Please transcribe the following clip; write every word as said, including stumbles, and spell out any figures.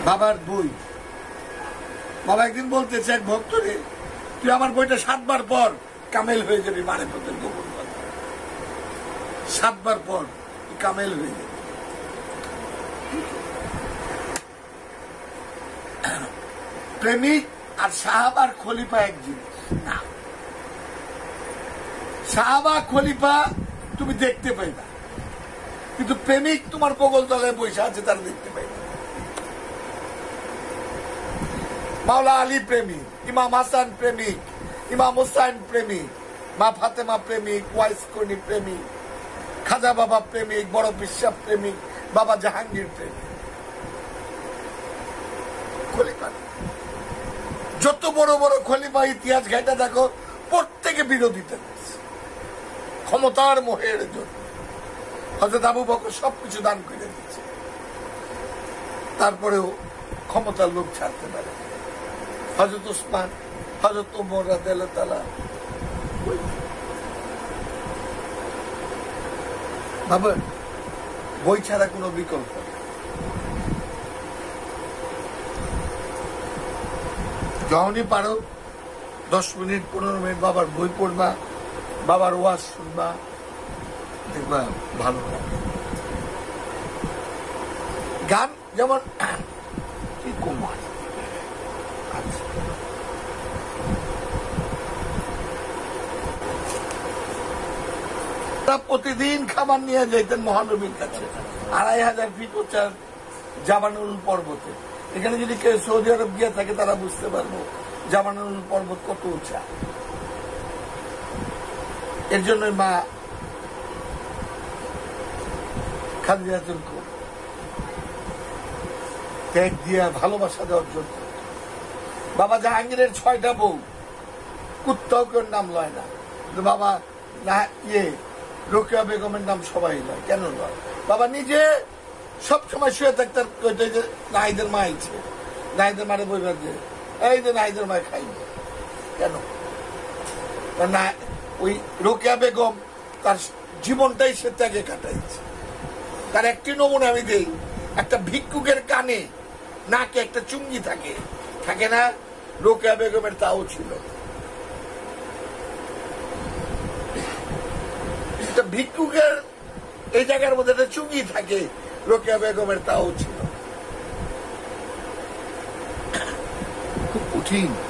বাবার বই। বাবা একদিন বলতেছে এক ভক্ত রে, তুই আমার বইটা সাতবার পর, কামেল হয়ে যাবি। মানে পথের গোপন কথা, সাতবার পর কামেল হয়ে যাবে। প্রেমিক আর সাহাবা আর খলিফা এক জিনিস না। সাহাবা খলিফা তুমি দেখতে পাইবা, কিন্তু প্রেমিক তোমার বগল তলায় বসে আছে, তার দেখতে পাইবা। মাওলা আলী প্রেমিক, ইমাম হাসান প্রেমিক, ইমাম হুসাইন প্রেমিক, মা ফাতেমা প্রেমিক, ওয়াইস কর্ণী প্রেমিক, খাজা বাবা প্রেমিক, বড় পিসাব প্রেমিক, বাবা জাহাঙ্গীর প্রেমিক। খলিফা যত বড় বড় খলিফা ইতিহাস ঘেঁটে দেখো, প্রত্যেকে বিরোধিতা করছে ক্ষমতার মোহের জন্য। হযরত আবু বকর সবকিছু দান করে দিচ্ছে, তারপরেও ক্ষমতার লোক ছাড়তে পারে। হযরত উসমান, হযরত ওমর রাদিয়াল্লাহু তাআলা। ভাবেন, বই ছাড়া কোনো বিকল্প নেই। যখনই পারো দশ মিনিট পনেরো মিনিট বাবার বই পড়বা, বাবার ওয়াজ শুনবা, দেখবা ভালো লাগে। গান যেমন কি কুমার, প্রতিদিন খাবার নিয়ে যাইতেন মহানবীর কাছে, আড়াই হাজার ফিট উঁচা জাবানুল পর্বতে। এখানে যদি কেউ সৌদি আরব গিয়ে থাকে তারা বুঝতে পারবো জাবানুল পর্বত কত উঁচা। এর জন্য মা খাদিজাতুল কুবরা ত্যাগ দিয়া ভালোবাসা দেওয়ার জন্য। বাবা জাহাঙ্গীরের ছয়টা বউ, কুত্তাও কেউ নাম লয় না, কিন্তু বাবা না ইয়ে রোকেয়া বেগমের নাম সবাই লয়। কেন লয়? বাবা নিজে সবসময় শুয়ে থাকতে নাহিদের মা আইছে, নাহিদের মারে বইবার যে এই যে নাহিদের মা খাইবে। কেন না? ওই রোকেয়া বেগম তার জীবনটাই সে ত্যাগে কাটাইছে। তার একটি নমুনা আমি দেই, একটা ভিক্ষুকের কানে নাকে একটা চুঙ্গি থাকে, থাকে না? রোকেয়া বেগমের তাও ছিল। ভিক্ষুকের এই জায়গার মধ্যে একটা চুঙ্গি থাকে, রোকেয়া বেগমের তাও ছিল। খুব কঠিন।